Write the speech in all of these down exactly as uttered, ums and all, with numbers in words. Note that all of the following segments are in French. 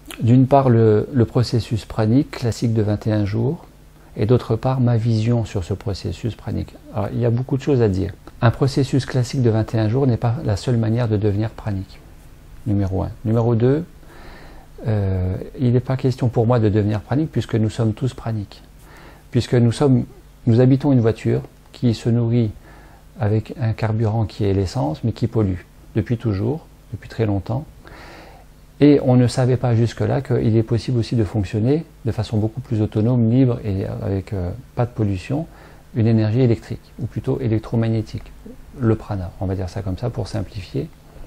d'une part le, le processus pranique classique de vingt et un jours, et d'autre part ma vision sur ce processus pranique. Alors il y a beaucoup de choses à dire. Un processus classique de vingt et un jours n'est pas la seule manière de devenir pranique, numéro un. Numéro deux, euh, il n'est pas question pour moi de devenir pranique puisque nous sommes tous praniques. Puisque nous, sommes, nous habitons une voiture qui se nourrit avec un carburant qui est l'essence, mais qui pollue depuis toujours, depuis très longtemps. Et on ne savait pas jusque-là qu'il est possible aussi de fonctionner de façon beaucoup plus autonome, libre et avec euh, pas de pollution, une énergie électrique, ou plutôt électromagnétique, le prana, on va dire ça comme ça pour simplifier.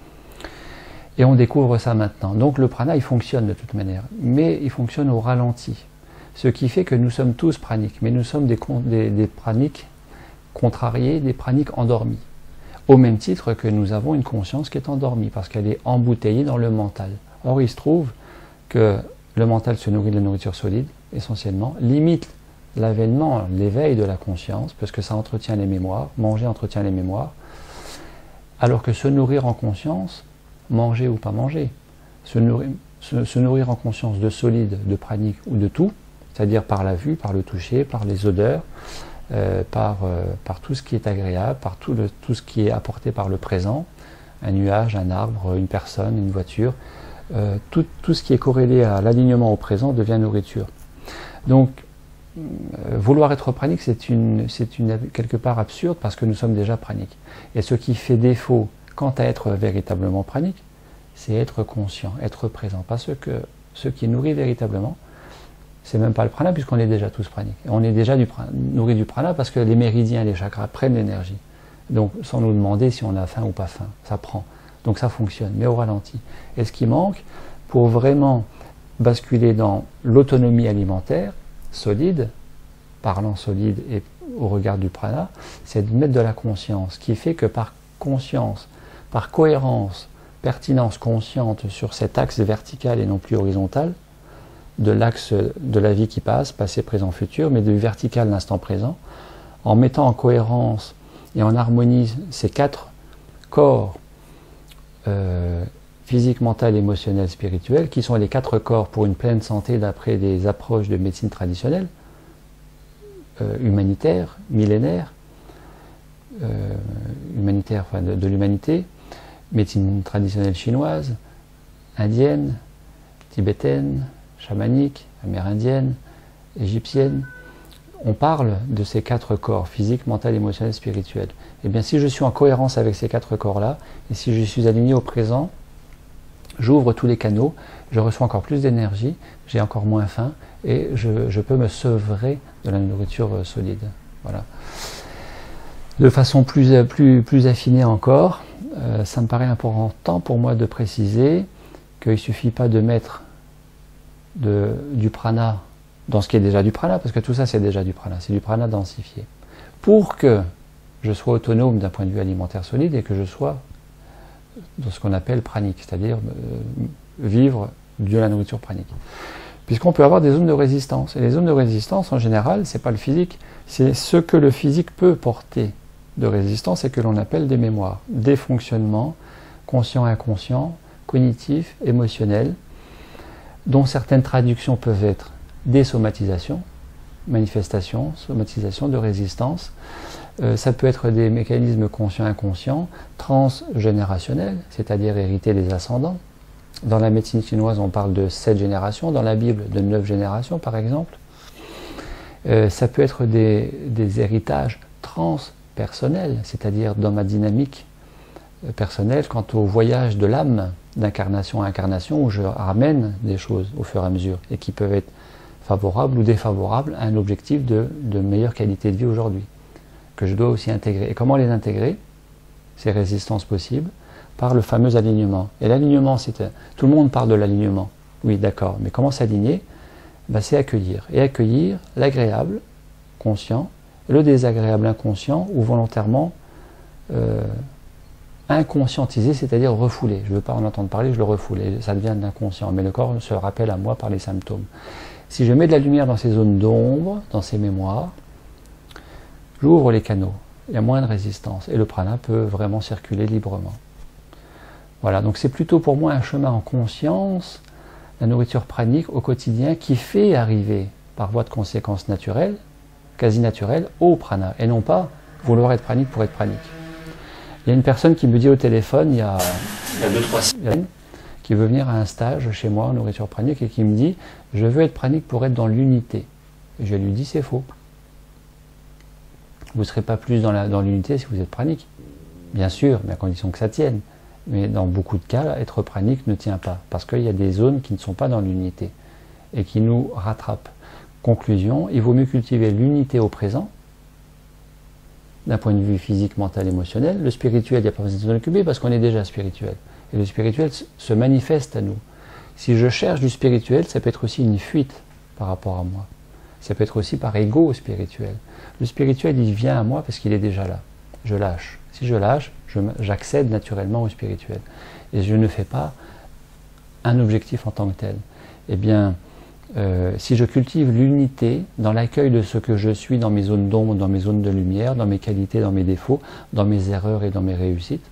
Et on découvre ça maintenant. Donc le prana, il fonctionne de toute manière, mais il fonctionne au ralenti. Ce qui fait que nous sommes tous praniques, mais nous sommes des, des, des praniques contrariés, des praniques endormis. Au même titre que nous avons une conscience qui est endormie, parce qu'elle est embouteillée dans le mental. Or, il se trouve que le mental se nourrit de la nourriture solide, essentiellement, limite l'avènement, l'éveil de la conscience, parce que ça entretient les mémoires, manger entretient les mémoires, alors que se nourrir en conscience, manger ou pas manger, se nourrir, se, se nourrir en conscience de solide, de pranique ou de tout, c'est-à-dire par la vue, par le toucher, par les odeurs, euh, par, euh, par tout ce qui est agréable, par tout, le, tout ce qui est apporté par le présent, un nuage, un arbre, une personne, une voiture, euh, tout, tout ce qui est corrélé à l'alignement au présent devient nourriture. Donc, euh, vouloir être pranique, c'est une, c'est une, quelque part absurde parce que nous sommes déjà praniques. Et ce qui fait défaut quant à être véritablement pranique, c'est être conscient, être présent. Parce que ce qui nourrit véritablement, c'est même pas le prana puisqu'on est déjà tous praniques. On est déjà du prana, nourri du prana parce que les méridiens, les chakras prennent l'énergie. Donc sans nous demander si on a faim ou pas faim, ça prend. Donc ça fonctionne, mais au ralenti. Et ce qui manque, pour vraiment basculer dans l'autonomie alimentaire, solide, parlant solide et au regard du prana, c'est de mettre de la conscience, qui fait que par conscience, par cohérence, pertinence consciente sur cet axe vertical et non plus horizontal, de l'axe de la vie qui passe, passé, présent, futur, mais du vertical l'instant présent, en mettant en cohérence et en harmonie ces quatre corps euh, physique, mental, émotionnel, spirituel, qui sont les quatre corps pour une pleine santé d'après des approches de médecine traditionnelle, euh, humanitaire, millénaire, euh, humanitaire, enfin de, de l'humanité, médecine traditionnelle chinoise, indienne, tibétaine, chamanique, amérindienne, égyptienne. On parle de ces quatre corps, physique, mental, émotionnel, spirituel. Et bien si je suis en cohérence avec ces quatre corps-là, et si je suis aligné au présent, j'ouvre tous les canaux, je reçois encore plus d'énergie, j'ai encore moins faim, et je, je peux me sevrer de la nourriture solide. Voilà. De façon plus, plus, plus affinée encore, euh, ça me paraît important pour moi de préciser qu'il ne suffit pas de mettre de, du prana dans ce qui est déjà du prana, parce que tout ça c'est déjà du prana, c'est du prana densifié. Pour que je sois autonome d'un point de vue alimentaire solide et que je sois dans ce qu'on appelle pranique, c'est-à-dire euh, vivre de la nourriture pranique. Puisqu'on peut avoir des zones de résistance. Et les zones de résistance, en général, c'est pas le physique, c'est ce que le physique peut porter de résistance et que l'on appelle des mémoires, des fonctionnements conscients, inconscients, cognitifs, émotionnels, dont certaines traductions peuvent être des somatisations, manifestations, somatisations de résistance. Euh, ça peut être des mécanismes conscients, inconscients, transgénérationnels, c'est-à-dire hérités des ascendants. Dans la médecine chinoise, on parle de sept générations, dans la Bible, de neuf générations, par exemple. Euh, ça peut être des, des héritages transpersonnels, c'est-à-dire dans ma dynamique personnelle, quant au voyage de l'âme, d'incarnation à incarnation, où je ramène des choses au fur et à mesure, et qui peuvent être favorables ou défavorables à un objectif de, de meilleure qualité de vie aujourd'hui, que je dois aussi intégrer. Et comment les intégrer, ces résistances possibles? Par le fameux alignement. Et l'alignement, c'est tout le monde parle de l'alignement. Oui, d'accord. Mais comment s'aligner? Ben, c'est accueillir. Et accueillir l'agréable, conscient, le désagréable, inconscient, ou volontairement euh, inconscientisé, c'est-à-dire refoulé. Je ne veux pas en entendre parler, je le refoule. Et ça devient de l'inconscient. Mais le corps se rappelle à moi par les symptômes. Si je mets de la lumière dans ces zones d'ombre, dans ces mémoires, j'ouvre les canaux. Il y a moins de résistance. Et le prana peut vraiment circuler librement. Voilà, donc c'est plutôt pour moi un chemin en conscience, la nourriture pranique au quotidien qui fait arriver, par voie de conséquence naturelle, quasi naturelle, au prana, et non pas vouloir être pranique pour être pranique. Il y a une personne qui me dit au téléphone, il y a deux trois semaines, qui veut venir à un stage chez moi en nourriture pranique et qui me dit « Je veux être pranique pour être dans l'unité ». Et je lui dis « C'est faux. Vous ne serez pas plus dans l'unité si vous êtes pranique. Bien sûr, mais à condition que ça tienne. Mais dans beaucoup de cas, être pranique ne tient pas, parce qu'il y a des zones qui ne sont pas dans l'unité et qui nous rattrapent. Conclusion, il vaut mieux cultiver l'unité au présent, d'un point de vue physique, mental, émotionnel. Le spirituel, il n'y a pas besoin de s'en occuper parce qu'on est déjà spirituel. Et le spirituel se manifeste à nous. Si je cherche du spirituel, ça peut être aussi une fuite par rapport à moi. Ça peut être aussi par ego spirituel. Le spirituel, il vient à moi parce qu'il est déjà là. Je lâche. Si je lâche, j'accède naturellement au spirituel. Et je ne fais pas un objectif en tant que tel. Eh bien, euh, si je cultive l'unité dans l'accueil de ce que je suis, dans mes zones d'ombre, dans mes zones de lumière, dans mes qualités, dans mes défauts, dans mes erreurs et dans mes réussites,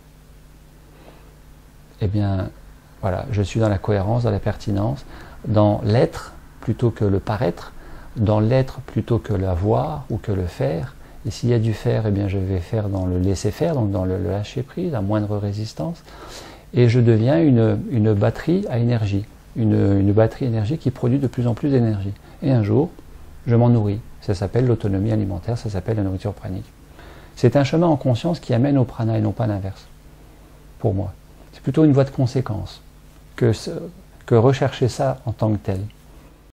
eh bien, voilà, je suis dans la cohérence, dans la pertinence, dans l'être plutôt que le paraître, dans l'être plutôt que l'avoir ou que le faire. Et s'il y a du faire, eh bien, je vais faire dans le laisser-faire, donc dans le, le lâcher-prise, la moindre résistance. Et je deviens une, une batterie à énergie, une, une batterie énergie qui produit de plus en plus d'énergie. Et un jour, je m'en nourris. Ça s'appelle l'autonomie alimentaire, ça s'appelle la nourriture pranique. C'est un chemin en conscience qui amène au prana et non pas l'inverse, pour moi. C'est plutôt une voie de conséquence que, que rechercher ça en tant que tel.